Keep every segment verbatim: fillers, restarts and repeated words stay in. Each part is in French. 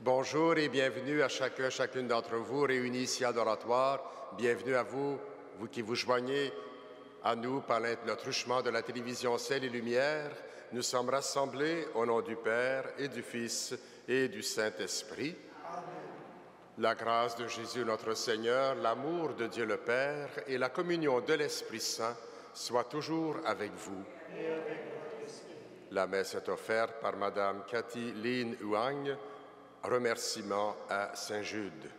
Bonjour et bienvenue à chacun, chacune d'entre vous réunis ici à l'oratoire. Bienvenue à vous, vous qui vous joignez à nous par le truchement de la télévision Ciel et Lumière. Nous sommes rassemblés au nom du Père et du Fils et du Saint-Esprit. La grâce de Jésus notre Seigneur, l'amour de Dieu le Père et la communion de l'Esprit Saint soient toujours avec vous. Et avec votre esprit. La messe est offerte par Madame Cathy Lynn Huang. Remerciement à Saint Jude.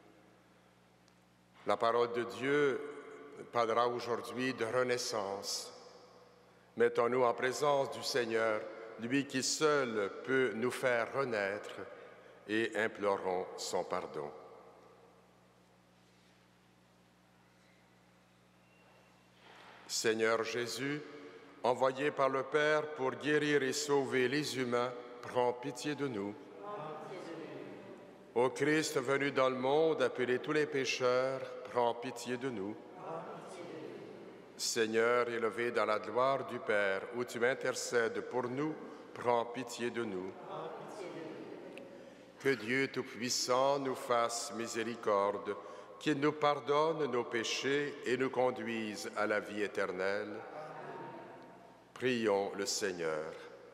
La parole de Dieu parlera aujourd'hui de renaissance. Mettons-nous en présence du Seigneur, lui qui seul peut nous faire renaître, et implorons son pardon. Seigneur Jésus, envoyé par le Père pour guérir et sauver les humains, prends pitié de nous. Ô Christ venu dans le monde, appeler tous les pécheurs, prends pitié de nous. Seigneur, élevé dans la gloire du Père, où tu intercèdes pour nous, prends pitié de nous. Que Dieu Tout-Puissant nous fasse miséricorde, qu'il nous pardonne nos péchés et nous conduise à la vie éternelle. Prions le Seigneur.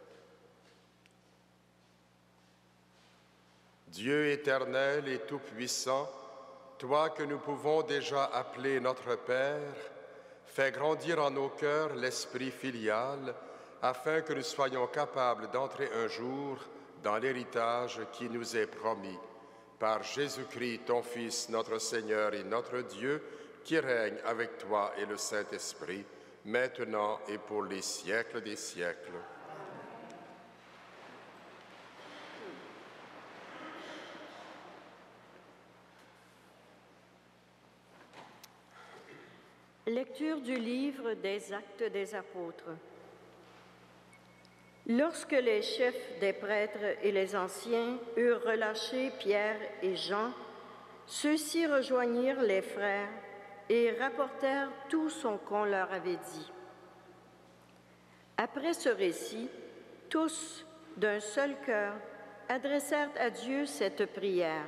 Dieu éternel et tout-puissant, toi que nous pouvons déjà appeler notre Père, fais grandir en nos cœurs l'esprit filial, afin que nous soyons capables d'entrer un jour dans l'héritage qui nous est promis. Par Jésus-Christ, ton Fils, notre Seigneur et notre Dieu, qui règne avec toi et le Saint-Esprit, maintenant et pour les siècles des siècles. Lecture du livre des Actes des Apôtres. Lorsque les chefs des prêtres et les anciens eurent relâché Pierre et Jean, ceux-ci rejoignirent les frères et rapportèrent tout ce qu'on leur avait dit. Après ce récit, tous, d'un seul cœur, adressèrent à Dieu cette prière.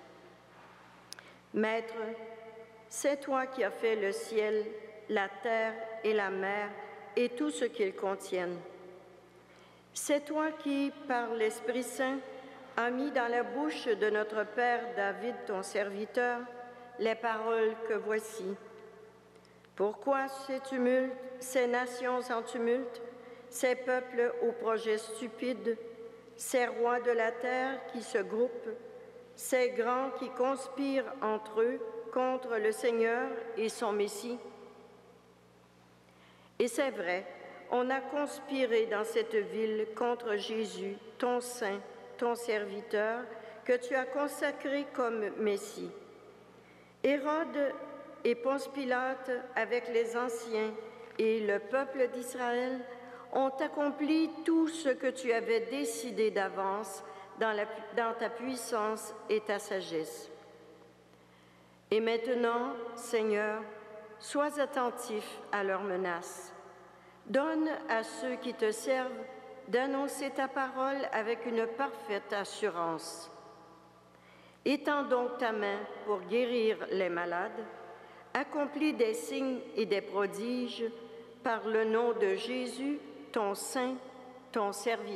« Maître, c'est toi qui as fait le ciel, la terre et la mer et tout ce qu'ils contiennent. C'est toi qui, par l'Esprit Saint, as mis dans la bouche de notre Père David, ton serviteur, les paroles que voici. Pourquoi ces tumultes, ces nations en tumulte, ces peuples aux projets stupides, ces rois de la terre qui se groupent, ces grands qui conspirent entre eux contre le Seigneur et son Messie? Et c'est vrai, on a conspiré dans cette ville contre Jésus, ton saint, ton serviteur, que tu as consacré comme Messie. Hérode et Ponce Pilate, avec les anciens et le peuple d'Israël, ont accompli tout ce que tu avais décidé d'avance dans, la, dans ta puissance et ta sagesse. Et maintenant, Seigneur, sois attentif à leurs menaces. Donne à ceux qui te servent d'annoncer ta parole avec une parfaite assurance. Étends donc ta main pour guérir les malades, accomplis des signes et des prodiges par le nom de Jésus, ton saint, ton serviteur. »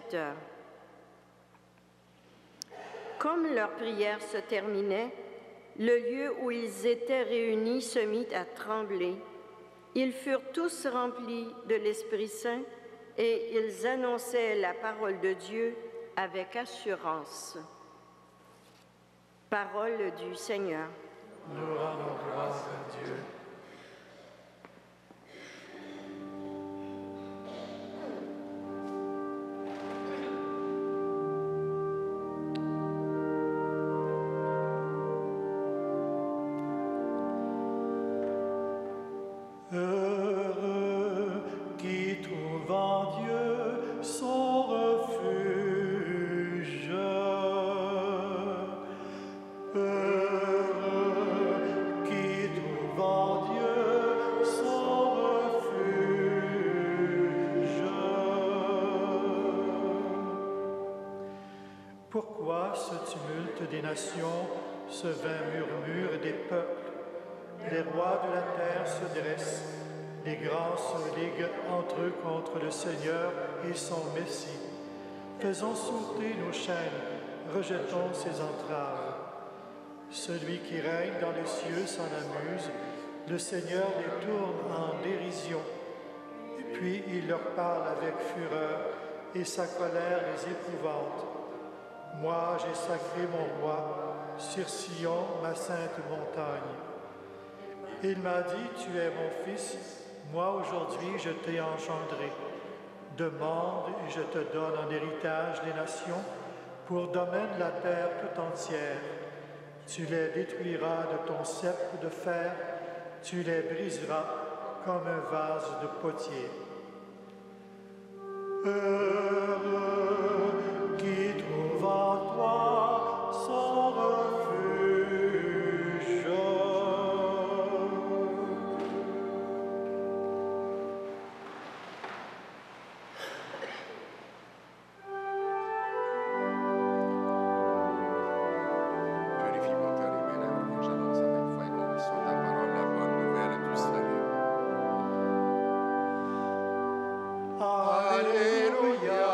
Comme leur prière se terminait, le lieu où ils étaient réunis se mit à trembler. Ils furent tous remplis de l'Esprit Saint et ils annonçaient la parole de Dieu avec assurance. Parole du Seigneur. Nous rendons grâce à Dieu. Heureux qui trouve en Dieu son refuge. Heureux qui trouve en Pourquoi ce tumulte des nations, ce vain murmure des peuples? Les rois de la terre se dressent, les grands se liguent entre eux contre le Seigneur et son Messie. Faisons sauter nos chaînes, rejetons ses entraves. Celui qui règne dans les cieux s'en amuse, le Seigneur les tourne en dérision. Puis il leur parle avec fureur, et sa colère les épouvante. Moi, j'ai sacré mon roi, sur Sion, ma sainte montagne. Il m'a dit, tu es mon fils, moi aujourd'hui je t'ai engendré. Demande et je te donne en héritage les nations, pour domaine la terre tout entière. Tu les détruiras de ton sceptre de fer, tu les briseras comme un vase de potier. Heureux qui trouve en toi son refuge. Purifie mon cœur et mes lèvres, que j'annonce avec foi et conviction ta parole, la bonne nouvelle du salut. Alléluia,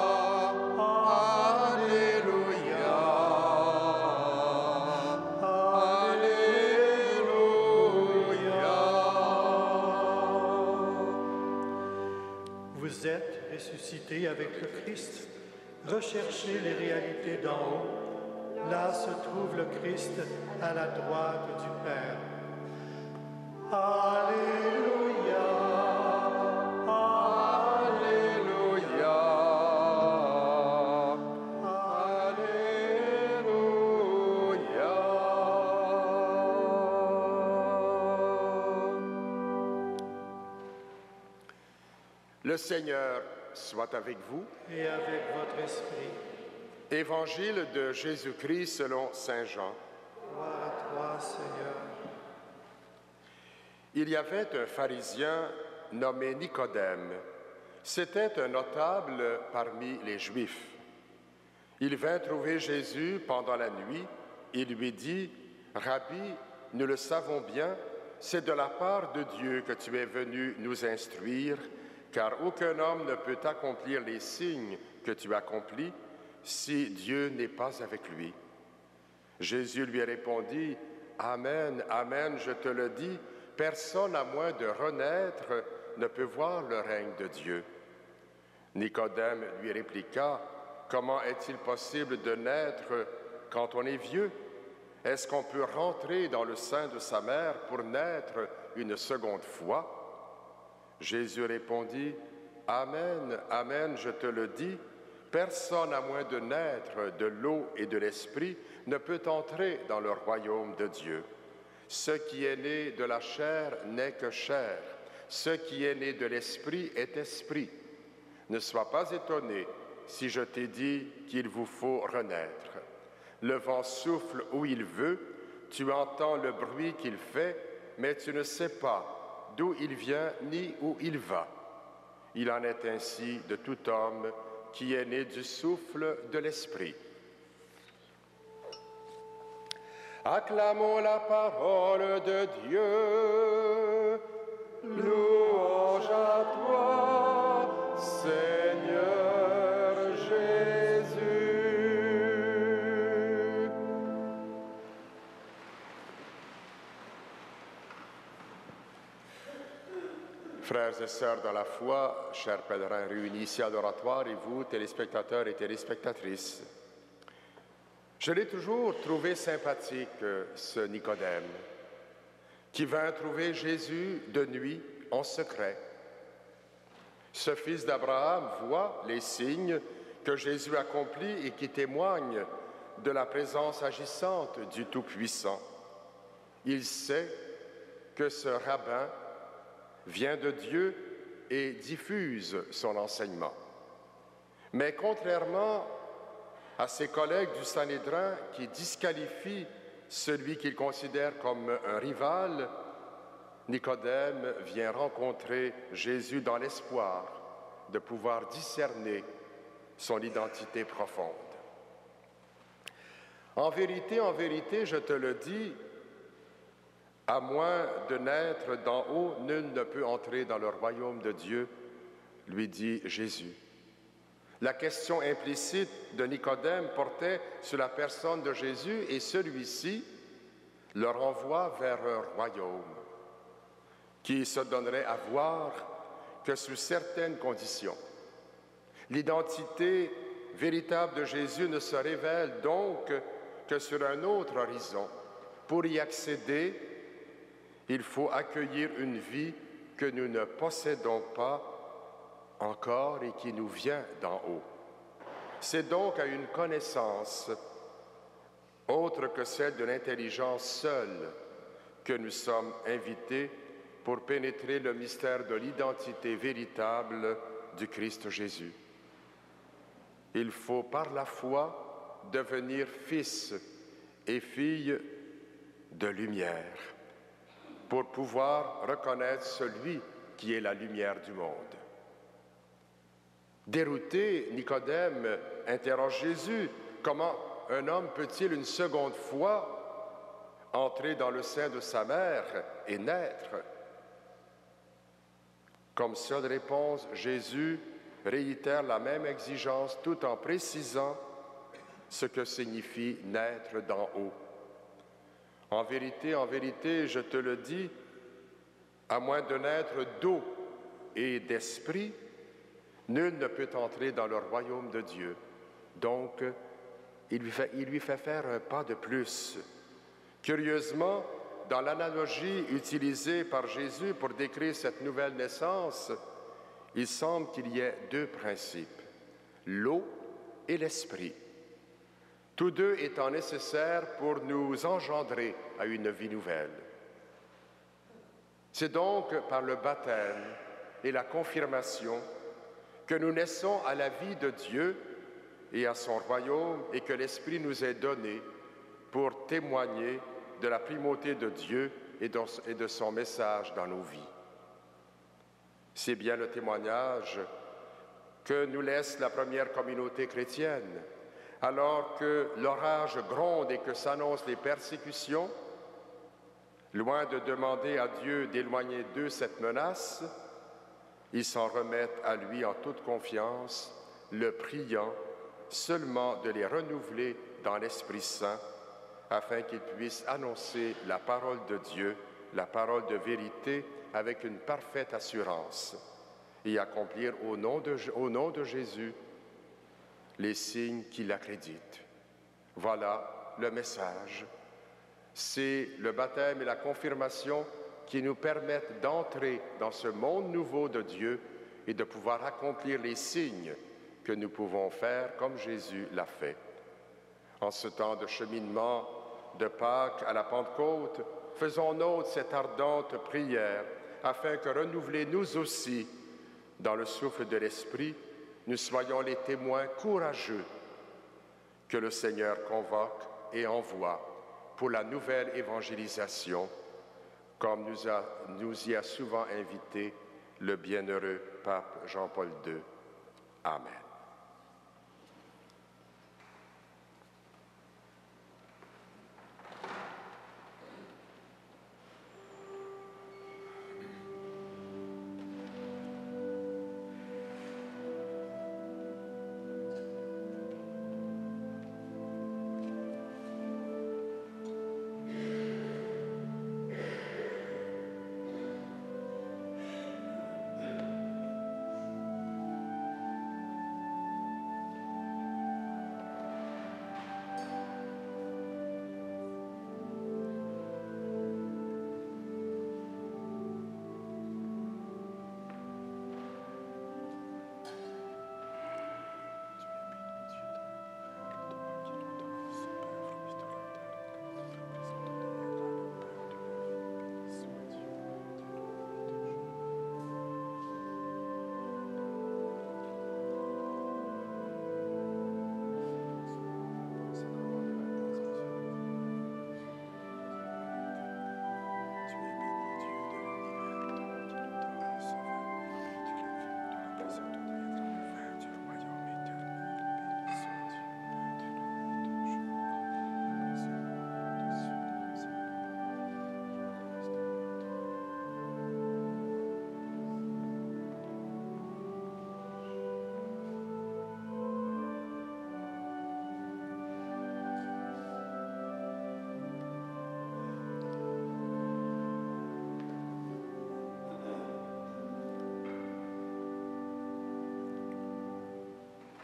Alléluia, Alléluia. Vous êtes ressuscités avec le Christ. Recherchez les réalités d'en haut. Là se trouve le Christ à la droite du Père. Alléluia, Alléluia, Alléluia. Le Seigneur soit avec vous. et avec votre esprit. Évangile de Jésus-Christ selon saint Jean. Gloire à toi, Seigneur. Il y avait un pharisien nommé Nicodème. C'était un notable parmi les Juifs. Il vint trouver Jésus pendant la nuit. Il lui dit, « Rabbi, nous le savons bien, c'est de la part de Dieu que tu es venu nous instruire, car aucun homme ne peut accomplir les signes que tu accomplis si Dieu n'est pas avec lui. » Jésus lui répondit, « Amen, Amen, je te le dis, personne à moins de renaître ne peut voir le règne de Dieu. » Nicodème lui répliqua, « Comment est-il possible de naître quand on est vieux? Est-ce qu'on peut rentrer dans le sein de sa mère pour naître une seconde fois? » Jésus répondit, « Amen, Amen, je te le dis, personne à moins de naître de l'eau et de l'esprit ne peut entrer dans le royaume de Dieu. Ce qui est né de la chair n'est que chair, ce qui est né de l'esprit est esprit. Ne sois pas étonné si je t'ai dit qu'il vous faut renaître. Le vent souffle où il veut, tu entends le bruit qu'il fait, mais tu ne sais pas d'où il vient ni où il va. Il en est ainsi de tout homme qui est né du souffle de l'Esprit. » Acclamons la parole de Dieu. Louange à toi, Seigneur Jésus. Frères et sœurs dans la foi, chers pèlerins réunis ici à l'oratoire et vous, téléspectateurs et téléspectatrices, je l'ai toujours trouvé sympathique, ce Nicodème, qui vint trouver Jésus de nuit en secret. Ce fils d'Abraham voit les signes que Jésus accomplit et qui témoignent de la présence agissante du Tout-Puissant. Il sait que ce rabbin vient de Dieu et diffuse son enseignement. Mais contrairement à ses collègues du Sanhédrin qui disqualifient celui qu'il considère comme un rival, Nicodème vient rencontrer Jésus dans l'espoir de pouvoir discerner son identité profonde. En vérité, en vérité, je te le dis, à moins de naître d'en haut, nul ne peut entrer dans le royaume de Dieu, lui dit Jésus. La question implicite de Nicodème portait sur la personne de Jésus et celui-ci le renvoie vers un royaume qui se donnerait à voir que sous certaines conditions. L'identité véritable de Jésus ne se révèle donc que sur un autre horizon. Pour y accéder, il faut accueillir une vie que nous ne possédons pas encore et qui nous vient d'en haut. C'est donc à une connaissance autre que celle de l'intelligence seule que nous sommes invités pour pénétrer le mystère de l'identité véritable du Christ Jésus. Il faut par la foi devenir fils et filles de lumière pour pouvoir reconnaître celui qui est la lumière du monde. Dérouté, Nicodème interroge Jésus. Comment un homme peut-il une seconde fois entrer dans le sein de sa mère et naître? Comme seule réponse, Jésus réitère la même exigence tout en précisant ce que signifie naître d'en haut. En vérité, en vérité, je te le dis, à moins de naître d'eau et d'esprit, nul ne peut entrer dans le royaume de Dieu. Donc, il lui fait, il lui fait faire un pas de plus. Curieusement, dans l'analogie utilisée par Jésus pour décrire cette nouvelle naissance, il semble qu'il y ait deux principes, l'eau et l'esprit. Tous deux étant nécessaires pour nous engendrer à une vie nouvelle. C'est donc par le baptême et la confirmation que nous naissons à la vie de Dieu et à son royaume et que l'Esprit nous est donné pour témoigner de la primauté de Dieu et de son message dans nos vies. C'est bien le témoignage que nous laisse la première communauté chrétienne. Alors que l'orage gronde et que s'annoncent les persécutions, loin de demander à Dieu d'éloigner d'eux cette menace, ils s'en remettent à lui en toute confiance, le priant seulement de les renouveler dans l'Esprit Saint, afin qu'ils puissent annoncer la parole de Dieu, la parole de vérité, avec une parfaite assurance, et accomplir au nom de, au nom de Jésus les signes qui l'accréditent. Voilà le message. C'est le baptême et la confirmation qui nous permettent d'entrer dans ce monde nouveau de Dieu et de pouvoir accomplir les signes que nous pouvons faire comme Jésus l'a fait. En ce temps de cheminement de Pâques à la Pentecôte, faisons nôtre cette ardente prière afin que, renouvelés nous aussi dans le souffle de l'Esprit, nous soyons les témoins courageux que le Seigneur convoque et envoie pour la nouvelle évangélisation, comme nous, a, nous y a souvent invité le bienheureux pape Jean-Paul deux. Amen.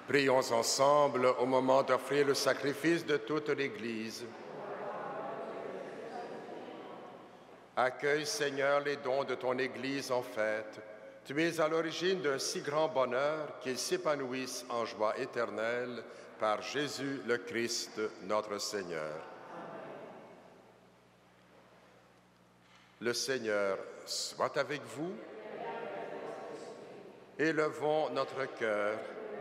Prions ensemble au moment d'offrir le sacrifice de toute l'Église. Accueille, Seigneur, les dons de ton Église en fête. Tu es à l'origine d'un si grand bonheur qu'ils s'épanouissent en joie éternelle par Jésus le Christ, notre Seigneur. Le Seigneur soit avec vous. Élevons notre cœur.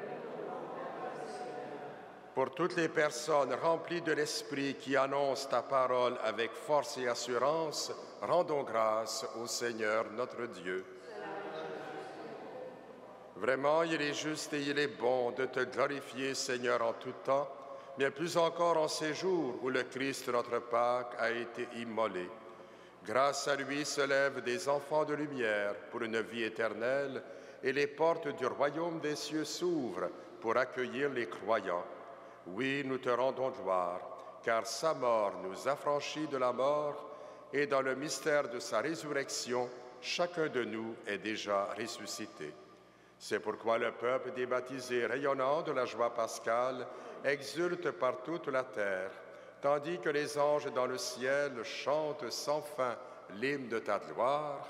Pour toutes les personnes remplies de l'Esprit qui annoncent ta parole avec force et assurance, rendons grâce au Seigneur notre Dieu. Vraiment, il est juste et il est bon de te glorifier, Seigneur, en tout temps, mais plus encore en ces jours où le Christ, notre Pâque, a été immolé. Grâce à lui se lèvent des enfants de lumière pour une vie éternelle, et les portes du royaume des cieux s'ouvrent pour accueillir les croyants. Oui, nous te rendons gloire, car sa mort nous affranchit de la mort, et dans le mystère de sa résurrection, chacun de nous est déjà ressuscité. C'est pourquoi le peuple des baptisés, rayonnant de la joie pascale, exulte par toute la terre, tandis que les anges dans le ciel chantent sans fin l'hymne de ta gloire.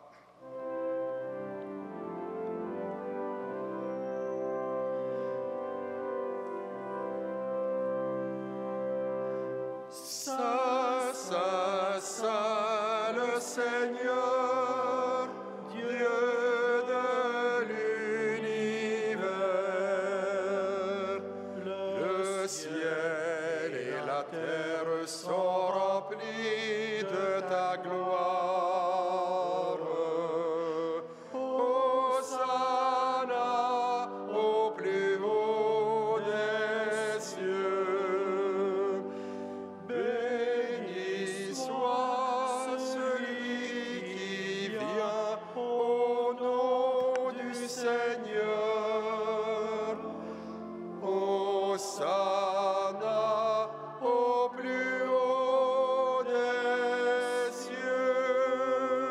Saint, Saint, Saint, le Seigneur, Dieu de l'univers, le ciel et la terre sont remplis de ta gloire. Hosanna au plus haut des cieux. Béni soit celui qui vient au nom du Seigneur. Hosanna au plus haut des cieux.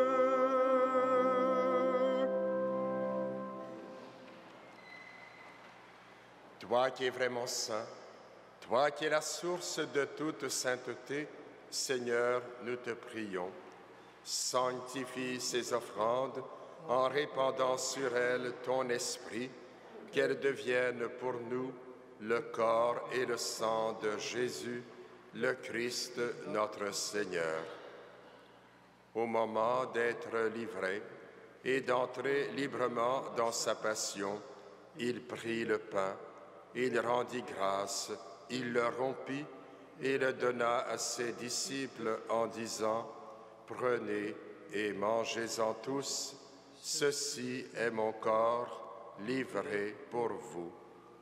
Toi qui es vraiment saint, toi qui es la source de toute sainteté, Seigneur, nous te prions. Sanctifie ces offrandes en répandant sur elles ton esprit, qu'elles deviennent pour nous le corps et le sang de Jésus, le Christ, notre Seigneur. Au moment d'être livré et d'entrer librement dans sa passion, il prit le pain, il rendit grâce, il le rompit et le donna à ses disciples en disant, « Prenez et mangez-en tous, ceci est mon corps livré pour vous. »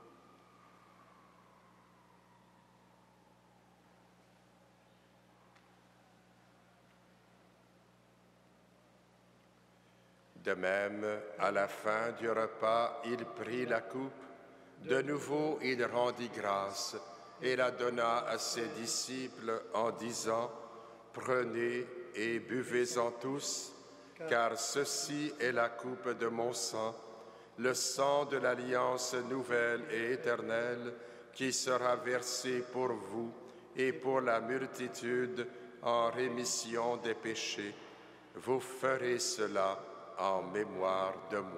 De même, à la fin du repas, il prit la coupe. De nouveau, il rendit grâce et la donna à ses disciples en disant, « Prenez et buvez-en tous, car ceci est la coupe de mon sang, le sang de l'alliance nouvelle et éternelle qui sera versé pour vous et pour la multitude en rémission des péchés. Vous ferez cela en mémoire de moi. »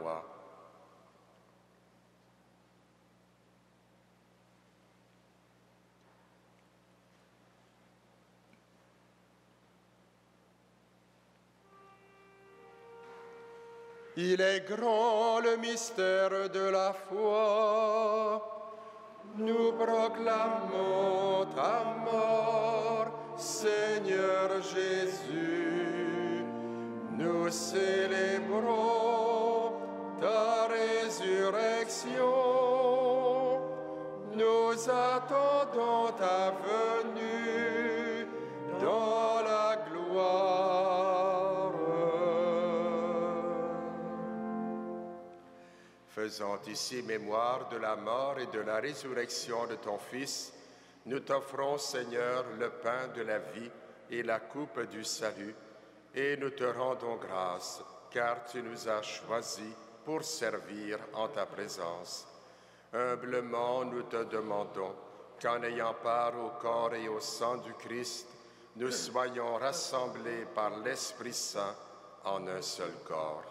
Il est grand le mystère de la foi. Nous proclamons ta mort, Seigneur Jésus. Nous célébrons ta résurrection. Nous attendons ta venue dans la gloire. Faisant ici mémoire de la mort et de la résurrection de ton Fils, nous t'offrons, Seigneur, le pain de la vie et la coupe du salut, et nous te rendons grâce, car tu nous as choisis pour servir en ta présence. Humblement, nous te demandons qu'en ayant part au corps et au sang du Christ, nous soyons rassemblés par l'Esprit Saint en un seul corps.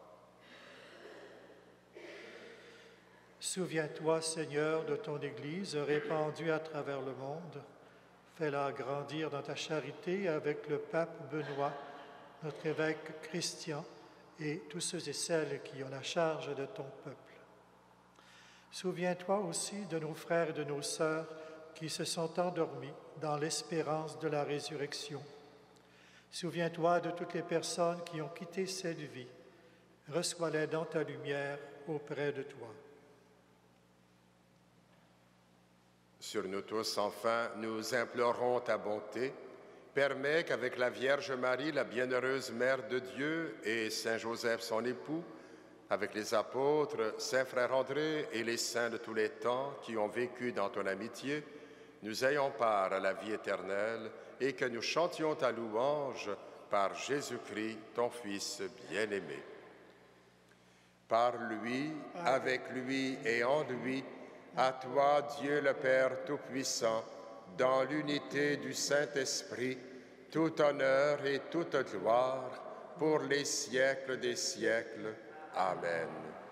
Souviens-toi, Seigneur, de ton Église répandue à travers le monde. Fais-la grandir dans ta charité avec le pape Benoît, notre évêque Christian, et tous ceux et celles qui ont la charge de ton peuple. Souviens-toi aussi de nos frères et de nos sœurs qui se sont endormis dans l'espérance de la résurrection. Souviens-toi de toutes les personnes qui ont quitté cette vie. Reçois-les dans ta lumière auprès de toi. Sur nous tous, enfin, nous implorons ta bonté. Permets qu'avec la Vierge Marie, la bienheureuse Mère de Dieu, et Saint Joseph, son époux, avec les apôtres, Saint Frère André et les saints de tous les temps qui ont vécu dans ton amitié, nous ayons part à la vie éternelle et que nous chantions ta louange par Jésus-Christ, ton Fils bien-aimé. Par lui, avec lui et en lui, à toi, Dieu le Père Tout-Puissant, dans l'unité du Saint-Esprit, tout honneur et toute gloire pour les siècles des siècles. Amen.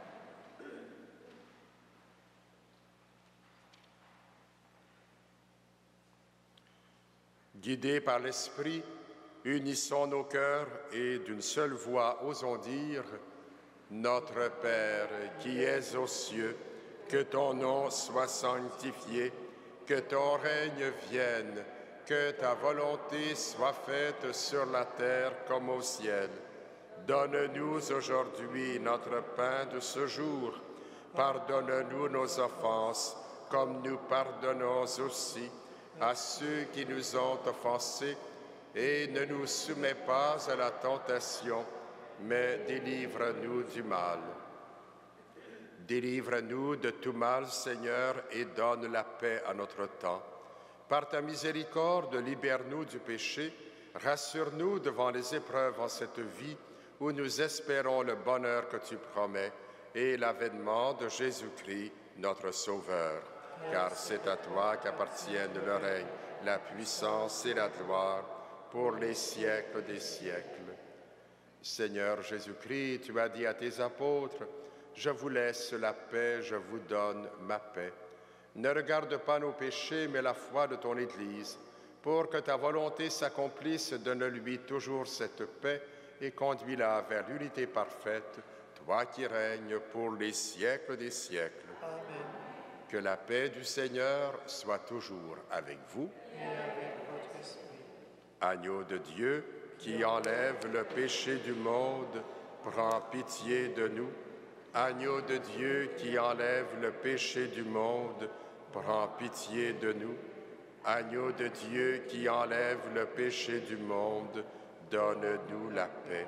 Guidés par l'Esprit, unissons nos cœurs et d'une seule voix osons dire « Notre Père qui es aux cieux, que ton nom soit sanctifié, que ton règne vienne, que ta volonté soit faite sur la terre comme au ciel. Donne-nous aujourd'hui notre pain de ce jour. Pardonne-nous nos offenses, comme nous pardonnons aussi à ceux qui nous ont offensés, et ne nous soumets pas à la tentation, mais délivre-nous du mal. Délivre-nous de tout mal, Seigneur, et donne la paix à notre temps. Par ta miséricorde, libère-nous du péché, rassure-nous devant les épreuves en cette vie, où nous espérons le bonheur que tu promets et l'avènement de Jésus-Christ, notre Sauveur. Car c'est à toi qu'appartiennent le règne, la puissance et la gloire pour les siècles des siècles. Seigneur Jésus-Christ, tu as dit à tes apôtres, « Je vous laisse la paix, je vous donne ma paix. Ne regarde pas nos péchés, mais la foi de ton Église, pour que ta volonté s'accomplisse, donne-lui toujours cette paix et conduis-la vers l'unité parfaite, toi qui règnes pour les siècles des siècles. Amen. Que la paix du Seigneur soit toujours avec vous. Et avec votre esprit. Agneau de Dieu, qui enlève le péché du monde, prends pitié de nous. Agneau de Dieu, qui enlève le péché du monde, prends pitié de nous. Agneau de Dieu, qui enlève le péché du monde, donne-nous la paix.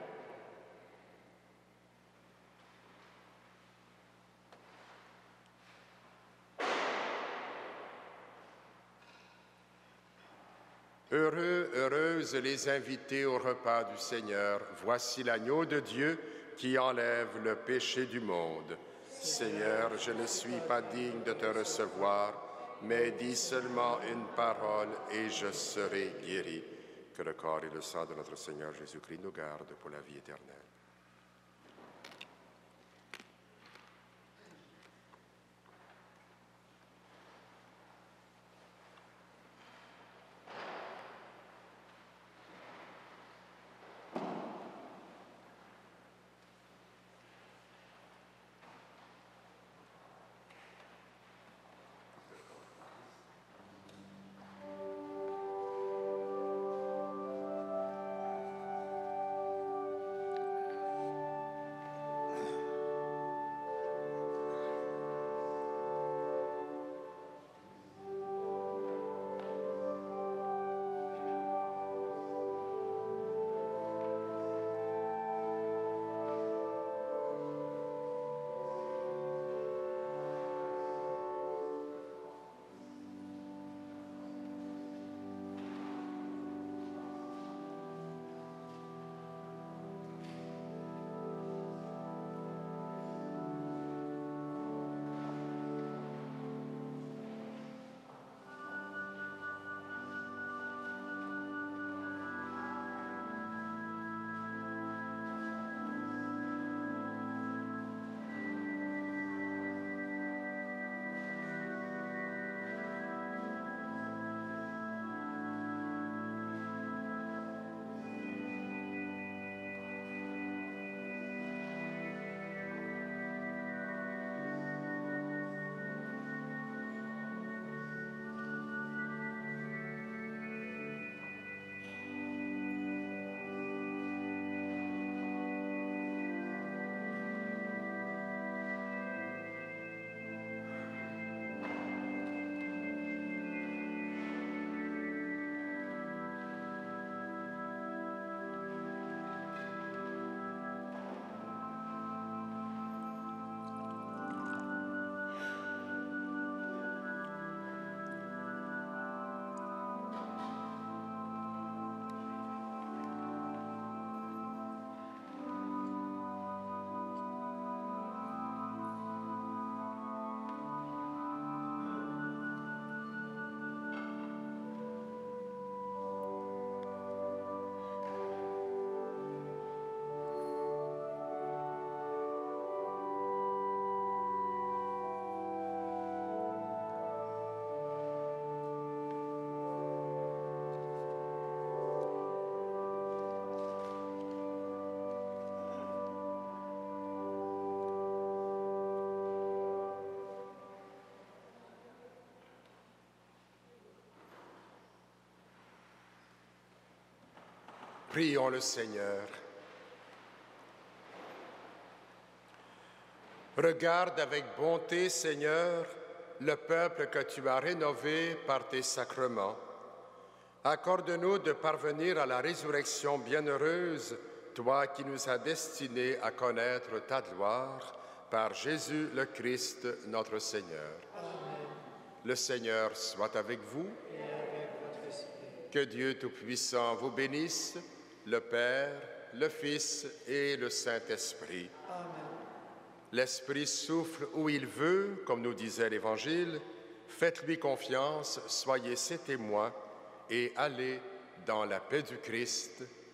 Heureux, heureuses les invités au repas du Seigneur. Voici l'agneau de Dieu qui enlève le péché du monde. Seigneur, je ne suis pas digne de te recevoir, mais dis seulement une parole et je serai guéri. Que le corps et le sang de notre Seigneur Jésus-Christ nous gardent pour la vie éternelle. Prions le Seigneur. Regarde avec bonté, Seigneur, le peuple que tu as rénové par tes sacrements. Accorde-nous de parvenir à la résurrection bienheureuse, toi qui nous as destinés à connaître ta gloire, par Jésus le Christ, notre Seigneur. Amen. Le Seigneur soit avec vous. Et avec votre esprit. Que Dieu Tout-Puissant vous bénisse, le Père, le Fils et le Saint-Esprit. Amen. L'Esprit souffle où il veut, comme nous disait l'Évangile. Faites-lui confiance, soyez ses témoins et allez dans la paix du Christ.